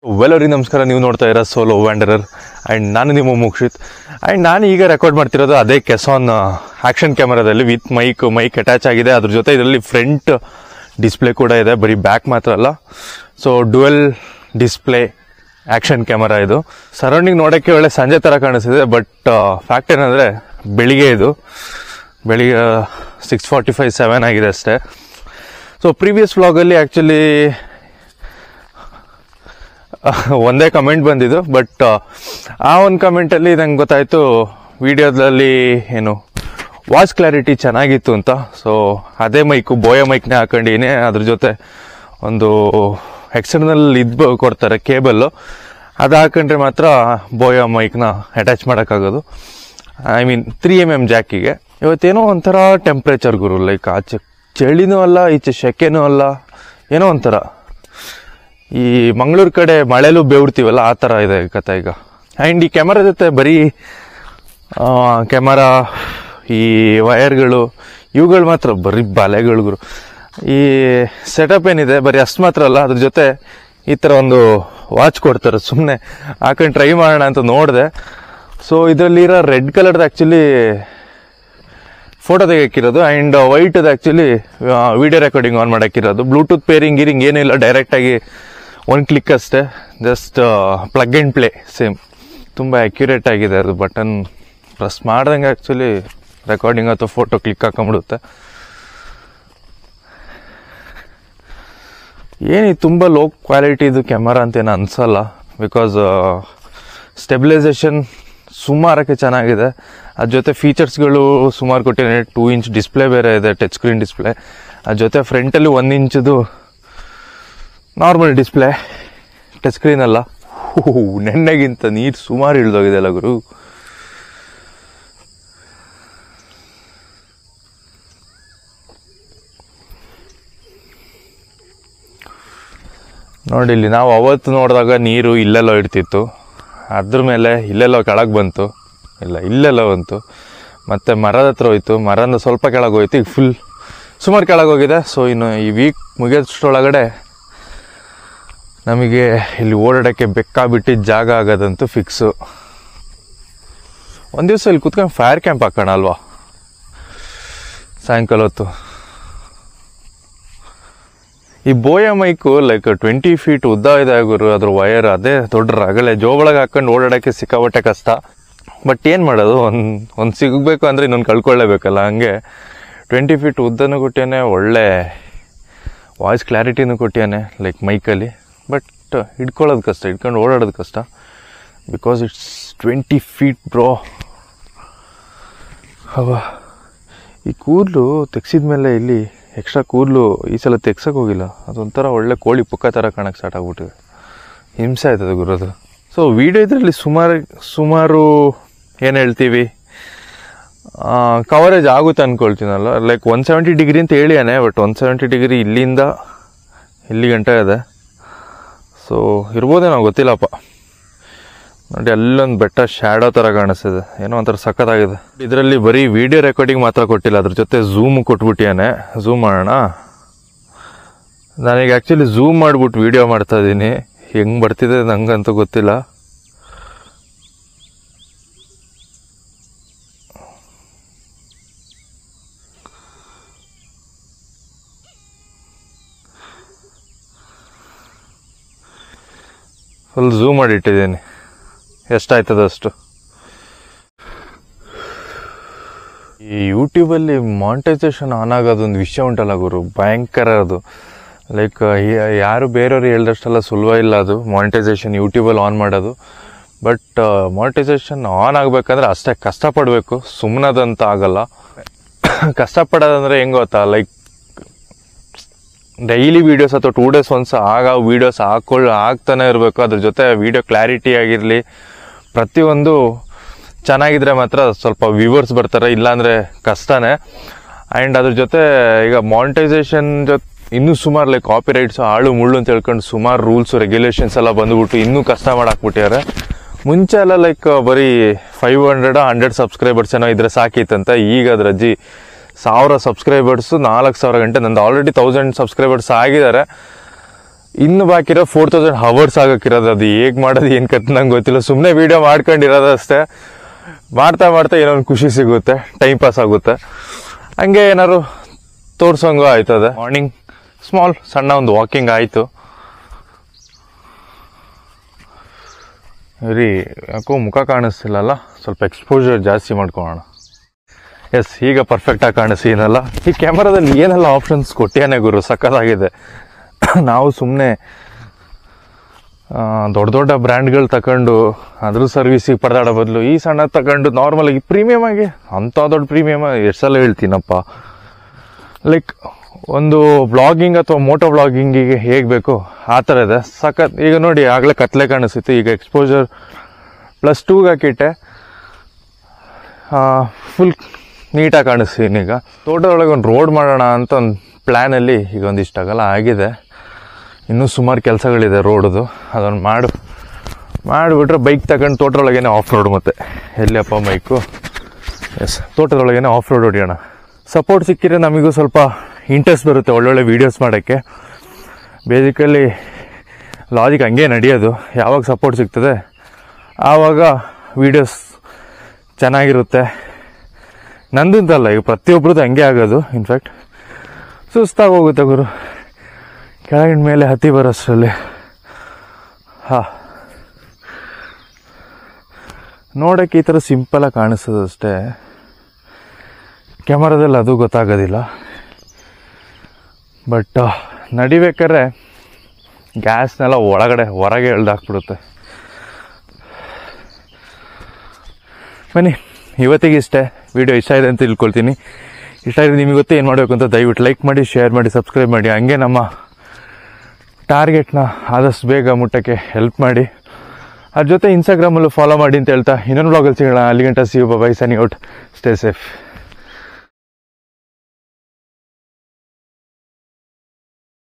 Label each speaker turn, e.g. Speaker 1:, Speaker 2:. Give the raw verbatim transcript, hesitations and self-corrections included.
Speaker 1: ವೆಲ್ಲರಿ ನಮಸ್ಕಾರ, ನೀವು ನೋಡ್ತಾ ಇರೋ ಸೋಲೋ ವ್ಯಾಂಡರರ್ ಆ್ಯಂಡ್ ನಾನು ನಿಮ್ಮ ಮುಕ್ಷಿತ್. ಆ್ಯಂಡ್ ನಾನು ಈಗ ರೆಕಾರ್ಡ್ ಮಾಡ್ತಿರೋದು ಅದೇ ಕೆಸಾನ್ ಆ್ಯಕ್ಷನ್ ಕ್ಯಾಮರಾದಲ್ಲಿ ವಿತ್ ಮೈಕ್ ಮೈಕ್ ಅಟ್ಯಾಚ್ ಆಗಿದೆ. ಅದ್ರ ಜೊತೆ ಇದರಲ್ಲಿ ಫ್ರಂಟ್ ಡಿಸ್ಪ್ಲೇ ಕೂಡ ಇದೆ, ಬರೀ ಬ್ಯಾಕ್ ಮಾತ್ರ ಅಲ್ಲ. So dual display action camera ಇದು. ಸರೌಂಡಿಂಗ್ ನೋಡೋಕ್ಕೆ ಒಳ್ಳೆ ಸಂಜೆ ಥರ ಕಾಣಿಸ್ತಿದೆ, ಬಟ್ ಫ್ಯಾಕ್ಟ್ ಏನಂದರೆ ಬೆಳಿಗ್ಗೆ ಇದು ಬೆಳಿಗ್ಗೆ ಸಿಕ್ಸ್ ಫಾರ್ಟಿ ಫೈವ್ ಸೆವೆನ್ ಆಗಿದೆ ಅಷ್ಟೇ. ಸೊ ಪ್ರೀವಿಯಸ್ ವ್ಲಾಗಲ್ಲಿ ಆ್ಯಕ್ಚುಲಿ ಒಂದೇ ಕಮೆಂಟ್ ಬಂದಿದ್ದು, ಬಟ್ ಆ ಒಂದು ಕಮೆಂಟಲ್ಲಿ ನಂಗೆ ಗೊತ್ತಾಯಿತು ವಿಡಿಯೋದಲ್ಲಿ ಏನು ವಾಯ್ಸ್ ಕ್ಲಾರಿಟಿ ಚೆನ್ನಾಗಿತ್ತು ಅಂತ. ಸೊ ಅದೇ ಮೈಕು ಬೋಯ ಮೈಕ್ನೇ ಹಾಕೊಂಡಿನಿ. ಅದ್ರ ಜೊತೆ ಒಂದು ಎಕ್ಸ್ಟರ್ನಲ್ ಇದು ಕೊಡ್ತಾರೆ ಕೇಬಲ್ಲು, ಅದು ಹಾಕೊಂಡ್ರೆ ಮಾತ್ರ ಬೋಯ ಮೈಕ್ನ ಅಟ್ಯಾಚ್ ಮಾಡೋಕ್ಕಾಗೋದು. I mean three M M ಜಾಕಿಗೆ. ಇವತ್ತೇನೋ ಒಂಥರ ಟೆಂಪ್ರೇಚರ್ ಗುರು, ಲೈಕ್ ಆಚೆ ಚಳಿನೂ ಅಲ್ಲ ಈಚೆ ಸೆಕೆನೂ ಅಲ್ಲ, ಏನೋ ಒಂಥರ ಈ ಮಂಗಳೂರು ಕಡೆ ಮಳೆಲೂ ಬೇವ್ಡ್ತೀವಲ್ಲ ಆ ಥರ ಇದೆ ಕಥೆ ಈಗ. ಆ್ಯಂಡ್ ಈ ಕ್ಯಾಮರಾ ಜೊತೆ ಬರೀ ಕ್ಯಾಮರಾ, ಈ ವಯರ್ಗಳು, ಇವುಗಳು ಮಾತ್ರ ಬರೀ ಬಾಲೆಗಳು. ಈ ಸೆಟಪ್ ಏನಿದೆ ಬರೀ ಅಷ್ಟು ಮಾತ್ರ ಅಲ್ಲ, ಅದ್ರ ಜೊತೆ ಈ ಥರ ಒಂದು ವಾಚ್ ಕೊಡ್ತಾರೆ. ಸುಮ್ಮನೆ ಹಾಕೊಂಡು ಟ್ರೈ ಮಾಡೋಣ ಅಂತ ನೋಡಿದೆ. ಸೊ ಇದರಲ್ಲಿರೋ ರೆಡ್ ಕಲರ್ದು ಆ್ಯಕ್ಚುಲಿ ಫೋಟೋ ತೆಗಿರೋದು, ಆ್ಯಂಡ್ ವೈಟದು ಆ್ಯಕ್ಚುಲಿ ವಿಡಿಯೋ ರೆಕಾರ್ಡಿಂಗ್ ಆನ್ ಮಾಡೋಕ್ಕಿರೋದು. ಬ್ಲೂಟೂತ್ ಪೇರಿಂಗ್ ಗೀರಿಂಗ್ ಏನಿಲ್ಲ, ಡೈರೆಕ್ಟಾಗಿ ಒಂದು ಕ್ಲಿಕ್ ಅಷ್ಟೇ, just plug and play same. ತುಂಬ ಅಕ್ಯುರೇಟ್ ಆಗಿದೆ ಅದು. ಬಟನ್ ಪ್ರೆಸ್ ಮಾಡ್ದಂಗೆ ಆ್ಯಕ್ಚುಲಿ ರೆಕಾರ್ಡಿಂಗ್ ಅಥವಾ ಫೋಟೋ ಕ್ಲಿಕ್ ಹಾಕೊಂಡ್ಬಿಡುತ್ತೆ. ಏನು ತುಂಬ ಲೋ ಕ್ವಾಲಿಟಿದು ಕ್ಯಾಮರಾ ಅಂತೇನು ಅನಿಸಲ್ಲ, ಬಿಕಾಸ್ ಸ್ಟೆಬಿಲೈಸೇಷನ್ ಸುಮಾರಕ್ಕೆ ಚೆನ್ನಾಗಿದೆ. ಅದ್ರ ಜೊತೆ ಫೀಚರ್ಸ್ಗಳು ಸುಮಾರು ಕೊಟ್ಟಿದೆ. ಟೂ ಇಂಚ್ ಡಿಸ್ಪ್ಲೇ ಬೇರೆ ಇದೆ, ಟಚ್ ಸ್ಕ್ರೀನ್ ಡಿಸ್ಪ್ಲೇ. ಅದ್ರ ಜೊತೆ ಫ್ರಂಟಲ್ಲಿ ಒಂದು ಇಂಚದು ನಾರ್ಮಲ್ ಡಿಸ್ಪ್ಲೇ, ಟಚ್ ಸ್ಕ್ರೀನ್ ಅಲ್ಲ. ಹೂ ನೆನ್ನೆಗಿಂತ ನೀರು ಸುಮಾರು ಇಳ್ದೋಗಿದೆ ಅಲ್ಲ ಗುರು. ನೋಡಿ ಇಲ್ಲಿ ನಾವು ಅವತ್ತು ನೋಡಿದಾಗ ನೀರು ಇಲ್ಲೆಲ್ಲೋ ಇಡ್ತಿತ್ತು, ಅದ್ರ ಮೇಲೆ ಇಲ್ಲೆಲ್ಲೋ ಕೆಳಗೆ ಬಂತು, ಇಲ್ಲ ಇಲ್ಲೆಲ್ಲ ಬಂತು, ಮತ್ತು ಮರದ ಹತ್ರ ಹೋಯ್ತು, ಮರದ ಸ್ವಲ್ಪ ಕೆಳಗೆ ಹೋಯ್ತು, ಈಗ ಫುಲ್ ಸುಮಾರು ಕೆಳಗೆ ಹೋಗಿದೆ. ಸೊ ಇನ್ನು ಈ ವೀಕ್ ಮುಗಿಯೋಷ್ಟರೊಳಗಡೆ ನಮಗೆ ಇಲ್ಲಿ ಓಡಾಡೋಕ್ಕೆ ಬೆಕ್ಕಾಬಿಟ್ಟಿದ್ದ ಜಾಗ ಆಗೋದಂತೂ ಫಿಕ್ಸು. ಒಂದು ದಿವಸ ಇಲ್ಲಿ ಕುತ್ಕೊಂಡು ಫೈರ್ ಕ್ಯಾಂಪ್ ಹಾಕೋಣ ಅಲ್ವಾ ಸಾಯಂಕಾಲ ಹೊತ್ತು. ಈ Boya mic like twenty feet ಉದ್ದ ಇದೆ ಗುರು, ಅದ್ರ ವಯರ್ ಅದೇ ದೊಡ್ಡ ರಗಳೆ, ಜೋಬೊಳಗೆ ಹಾಕೊಂಡು ಓಡಾಡೋಕ್ಕೆ ಸಿಕ್ಕಾಪಟ್ಟೆ ಕಷ್ಟ. ಬಟ್ ಏನು ಮಾಡೋದು, ಒಂದು ಒಂದು ಸಿಗಬೇಕು ಅಂದರೆ ಇನ್ನೊಂದು ಕಳ್ಕೊಳ್ಳೇಬೇಕಲ್ಲ. ಹಂಗೆ ಟ್ವೆಂಟಿ ಫೀಟ್ ಉದ್ದನೂ ಕೊಟ್ಟಿಯಾನೆ, ಒಳ್ಳೆ ವಾಯ್ಸ್ ಕ್ಲಾರಿಟಿನೂ ಕೊಟ್ಟಿಯಾನೆ ಲೈಕ್ ಮೈಕಲ್ಲಿ. ಬಟ್ ಹಿಡ್ಕೊಳ್ಳೋದು ಕಷ್ಟ, ಹಿಡ್ಕೊಂಡು ಓಡಾಡೋದು ಕಷ್ಟ, because it's twenty feet bro. ಅವ ಈ ಕೂದಲು ತೆಗ್ಸಿದ ಮೇಲೆ ಇಲ್ಲಿ ಎಕ್ಸ್ಟ್ರಾ ಕೂದಲು ಈ ಸಲ ತೆಗ್ಸಕ್ಕೆ ಹೋಗಿಲ್ಲ, ಅದೊಂಥರ ಒಳ್ಳೆ ಕೋಳಿ ಪುಕ್ಕ ಥರ ಕಾಣಕ್ಕೆ ಸ್ಟಾರ್ಟ್ ಆಗ್ಬಿಟ್ಟಿದೆ. ಹಿಂಸೆ ಆಯ್ತದೆ ಗುರೋದು. ಸೊ ವಿಡಿಯೋ ಇದರಲ್ಲಿ ಸುಮಾರು ಸುಮಾರು ಏನು ಹೇಳ್ತೀವಿ ಕವರೇಜ್ ಆಗುತ್ತೆ ಅಂದ್ಕೊಳ್ತೀನಲ್ಲ. ಲೈಕ್ ಒನ್ ಸೆವೆಂಟಿ ಡಿಗ್ರಿ ಅಂತ ಹೇಳಿಯಾನೆ, ಬಟ್ ಒನ್ ಸೆವೆಂಟಿ ಡಿಗ್ರಿ ಇಲ್ಲಿಂದ ಇಲ್ಲಿ ಗಂಟೆ ಇದೆ. ಸೊ ಇರ್ಬೋದೇನೋ ಗೊತ್ತಿಲ್ಲಪ್ಪ. ನೋಡಿ ಅಲ್ಲೊಂದು ಬೆಟ್ಟ ಶ್ಯಾಡೋ ಥರ ಕಾಣಿಸ್ತಿದೆ, ಏನೋ ಒಂಥರ ಸಖತ್ತಾಗಿದೆ. ಇದರಲ್ಲಿ ಬರೀ ವಿಡಿಯೋ ರೆಕಾರ್ಡಿಂಗ್ ಮಾತ್ರ ಕೊಟ್ಟಿಲ್ಲ, ಅದ್ರ ಜೊತೆ ಝೂಮ್ ಕೊಟ್ಬಿಟ್ಟಿಯಾನೆ. ಝೂಮ್ ಮಾಡೋಣ. ನಾನೀಗ ಆ್ಯಕ್ಚುಲಿ ಝೂಮ್ ಮಾಡಿಬಿಟ್ಟು ವಿಡಿಯೋ ಮಾಡ್ತಾ ಇದ್ದೀನಿ, ಹೆಂಗೆ ಬರ್ತಿದೆ ನಂಗಂತೂ ಗೊತ್ತಿಲ್ಲ. ಫುಲ್ ಝೂಮ್ ಮಾಡಿ ಇಟ್ಟಿದ್ದೀನಿ, ಎಷ್ಟಾಯ್ತದ ಅಷ್ಟು. ಈ ಯೂಟ್ಯೂಬಲ್ಲಿ ಮಾನಿಟೈಸೇಷನ್ ಆನ್ ಆಗೋದೊಂದು ವಿಷಯ ಉಂಟಲ್ಲ ಗುರು, ಭಯಂಕರ ಅದು. ಲೈಕ್ ಯಾರು ಬೇರೆಯವ್ರು ಹೇಳ್ದಷ್ಟೆಲ್ಲ ಸುಲಭ ಇಲ್ಲ ಅದು ಮಾನಿಟೈಸೇಷನ್ ಯೂಟ್ಯೂಬಲ್ಲಿ ಆನ್ ಮಾಡೋದು. ಬಟ್ ಮಾನಿಟೈಸೇಷನ್ ಆನ್ ಆಗಬೇಕಂದ್ರೆ ಅಷ್ಟೇ ಕಷ್ಟಪಡಬೇಕು, ಸುಮ್ಮನದಂತ ಆಗಲ್ಲ. ಕಷ್ಟಪಡೋದಂದ್ರೆ ಹೆಂಗೆ ಗೊತ್ತಾ, ಲೈಕ್ ಡೈಲಿ ವೀಡಿಯೋಸ್ ಅಥವಾ ಟೂ ಡೇಸ್ ಒನ್ಸ್ ಆಗ ವೀಡಿಯೋಸ್ ಹಾಕೊಳ್ಳಿ ಆಗ್ತಾನೆ ಇರಬೇಕು. ಅದ್ರ ಜೊತೆ ವೀಡಿಯೋ ಕ್ಲಾರಿಟಿ ಆಗಿರಲಿ, ಪ್ರತಿಯೊಂದು ಚೆನ್ನಾಗಿದ್ರೆ ಮಾತ್ರ ಸ್ವಲ್ಪ ವ್ಯೂವರ್ಸ್ ಬರ್ತಾರೆ, ಇಲ್ಲಾಂದರೆ ಕಷ್ಟನೇ. ಆ್ಯಂಡ್ ಅದ್ರ ಜೊತೆ ಈಗ ಮಾನಿಟೈಸೇಷನ್ ಜೊತೆ ಇನ್ನೂ ಸುಮಾರು ಲೈಕ್ ಕಾಪಿ ರೈಟ್ಸ್ ಹಾಳು ಮುಳ್ಳು ಅಂತ ಹೇಳ್ಕೊಂಡು ಸುಮಾರು ರೂಲ್ಸು ರೆಗ್ಯುಲೇಷನ್ಸ್ ಎಲ್ಲ ಬಂದುಬಿಟ್ಟು ಇನ್ನೂ ಕಷ್ಟ ಮಾಡಾಕ್ಬಿಟ್ಟಿದ್ದಾರೆ. ಮುಂಚೆ ಎಲ್ಲ ಲೈಕ್ ಬರೀ ಫೈವ್ ಹಂಡ್ರೆಡ್ ಹಂಡ್ರೆಡ್ ಸಬ್ಸ್ಕ್ರೈಬರ್ಸ್ ಏನೋ ಇದ್ರೆ ಸಾಕಿತ್ತಂತ. ಈಗ ಅದ್ರ ಅಜ್ಜಿ ಸಾವಿರ ಸಬ್ಸ್ಕ್ರೈಬರ್ಸು ನಾಲ್ಕು ಸಾವಿರ ಗಂಟೆ, ನಂದು ಆಲ್ರೆಡಿ ತೌಸಂಡ್ ಸಬ್ಸ್ಕ್ರೈಬರ್ಸ್ ಆಗಿದ್ದಾರೆ. ಇನ್ನು ಬಾಕಿ ಇರೋ ಫೋರ್ ತೌಸಂಡ್ ಹವರ್ಸ್ ಆಗಕ್ಕಿರೋದು. ಅದು ಹೇಗೆ ಮಾಡೋದು ಏನು ಕತ್ ನಂಗೆ ಗೊತ್ತಿಲ್ಲ. ಸುಮ್ಮನೆ ವೀಡಿಯೋ ಮಾಡ್ಕೊಂಡಿರೋದು ಅಷ್ಟೇ. ಮಾಡ್ತಾ ಮಾಡ್ತಾ ಏನೋ ಒಂದು ಖುಷಿ ಸಿಗುತ್ತೆ, ಟೈಮ್ ಪಾಸ್ ಆಗುತ್ತೆ. ಹಂಗೆ ಏನಾದ್ರು ತೋರ್ಸಂಗೂ ಆಯ್ತದೆ. ಮಾರ್ನಿಂಗ್ ಸ್ಮಾಲ್ ಸಣ್ಣ ಒಂದು ವಾಕಿಂಗ್ ಆಯಿತು. ರೀ ಯಾಕೋ ಮುಖ ಕಾಣಿಸ್ತಿಲ್ಲಲ್ಲ, ಸ್ವಲ್ಪ ಎಕ್ಸ್ಪೋಜರ್ ಜಾಸ್ತಿ ಮಾಡ್ಕೊಳ್ಳೋಣ. ಎಸ್, ಈಗ ಪರ್ಫೆಕ್ಟಾಗಿ ಕಾಣಿಸ್ತೀನಲ್ಲ. ಈ ಕ್ಯಾಮರಾದಲ್ಲಿ ಏನೆಲ್ಲ ಆಪ್ಷನ್ಸ್ ಕೊಟ್ಟಿಯಾನೆ ಗುರು, ಸಕ್ಕತ್ತಾಗಿದೆ. ನಾವು ಸುಮ್ಮನೆ ದೊಡ್ಡ ದೊಡ್ಡ ಬ್ರ್ಯಾಂಡ್ಗಳು ತಗೊಂಡು ಅದ್ರ ಸರ್ವಿಸಿಗೆ ಪರದಾಡೋ ಬದಲು ಈ ಸಣ್ಣ ತಗೊಂಡು ನಾರ್ಮಲಾಗಿ ಪ್ರೀಮಿಯಮ್ ಆಗಿ, ಅಂಥ ದೊಡ್ಡ ಪ್ರೀಮಿಯಮ್ ಎಷ್ಟು ಸಲ ಹೇಳ್ತೀನಪ್ಪ. ಲೈಕ್ ಒಂದು ಬ್ಲಾಗಿಂಗ್ ಅಥವಾ ಮೋಟೋ ಬ್ಲಾಗಿಂಗಿಗೆ ಹೇಗೆ ಬೇಕು ಆ ಥರ ಇದೆ. ಸಖತ್. ಈಗ ನೋಡಿ, ಆಗಲೇ ಕತ್ಲೆ ಕಾಣಿಸ್ತಿತ್ತು, ಈಗ ಎಕ್ಸ್ಪೋಜರ್ ಪ್ಲಸ್ ಟೂಗೆ ಹಾಕಿಟ್ಟೆ, ಫುಲ್ ನೀಟಾಗಿ ಕಾಣಿಸ್ತೀನಿ. ಈಗ ತೋಟದೊಳಗೆ ಒಂದು ರೋಡ್ ಮಾಡೋಣ ಅಂತ ಒಂದು ಪ್ಲ್ಯಾನಲ್ಲಿ ಈಗ ಒಂದಿಷ್ಟಾಗಲ್ಲ ಆಗಿದೆ. ಇನ್ನೂ ಸುಮಾರು ಕೆಲಸಗಳಿದೆ ರೋಡ್ದು. ಅದನ್ನು ಮಾಡು ಮಾಡಿಬಿಟ್ರೆ ಬೈಕ್ ತಗೊಂಡು ತೋಟದೊಳಗೇನೆ ಆಫ್ ರೋಡ್. ಮತ್ತೆ ಎಲ್ಲಿಯಪ್ಪ ಬೈಕು? ಎಸ್, ತೋಟದೊಳಗೇನೆ ಆಫ್ ರೋಡ್ ಹೊಡಿಯೋಣ. ಸಪೋರ್ಟ್ ಸಿಕ್ಕಿದ್ರೆ ನಮಗೂ ಸ್ವಲ್ಪ ಇಂಟ್ರೆಸ್ಟ್ ಬರುತ್ತೆ ಒಳ್ಳೊಳ್ಳೆ ವೀಡಿಯೋಸ್ ಮಾಡೋಕ್ಕೆ. ಬೇಸಿಕಲಿ ಲಾಜಿಕ್ ಹಂಗೆ ನಡೆಯೋದು. ಯಾವಾಗ ಸಪೋರ್ಟ್ ಸಿಗ್ತದೆ ಆವಾಗ ವೀಡಿಯೋಸ್ ಚೆನ್ನಾಗಿರುತ್ತೆ. ನಂದಂತಲ್ಲ, ಈಗ ಪ್ರತಿಯೊಬ್ಬರದ್ದು ಹಂಗೆ ಆಗೋದು. ಇನ್ಫ್ಯಾಕ್ಟ್ ಸುಸ್ತಾಗಿ ಹೋಗುತ್ತೆ ಗುರು ಕೆಳಗಿನ ಮೇಲೆ ಹತ್ತಿ ಬರೋಷ್ಟರಲ್ಲಿ. ಹಾಂ, ನೋಡೋಕ್ಕೆ ಈ ಥರ ಸಿಂಪಲಾಗಿ ಕಾಣಿಸ್ತದೆ ಅಷ್ಟೇ. ಕ್ಯಾಮರಾದಲ್ಲಿ ಅದು ಗೊತ್ತಾಗೋದಿಲ್ಲ. ಬಟ್ ನಡಿಬೇಕಾದ್ರೆ ಗ್ಯಾಸ್ನೆಲ್ಲ ಒಳಗಡೆ ಹೊರಗೆ ಎಳ್ದಾಕ್ಬಿಡುತ್ತೆ. ಬನ್ನಿ, ಇವತ್ತಿಗೆ ಇಷ್ಟೇ. ವಿಡಿಯೋ ಇಷ್ಟ ಇದೆ ಅಂತ ತಿಳ್ಕೊಳ್ತೀನಿ. ಇಷ್ಟ ಇದೆ ನಿಮಗೆ ಗೊತ್ತೇ ಏನು ಮಾಡಬೇಕು ಅಂತ. ದಯವಿಟ್ಟು ಲೈಕ್ ಮಾಡಿ, ಶೇರ್ ಮಾಡಿ, ಸಬ್ಸ್ಕ್ರೈಬ್ ಮಾಡಿ. ಹಂಗೆ ನಮ್ಮ ಟಾರ್ಗೆಟ್ನ ಆದಷ್ಟು ಬೇಗ ಮುಟ್ಟಕ್ಕೆ ಹೆಲ್ಪ್ ಮಾಡಿ. ಅದ್ರ ಜೊತೆ ಇನ್ಸ್ಟಾಗ್ರಾಮಲ್ಲೂ ಫಾಲೋ ಮಾಡಿ ಅಂತ ಹೇಳ್ತಾ ಇನ್ನೊಂದು ಬ್ಲಾಗಲ್ಲಿ ಸಿಗೋಣ. ಅಲ್ಲಿಗಂಟ see you, bye, signing out. Stay safe.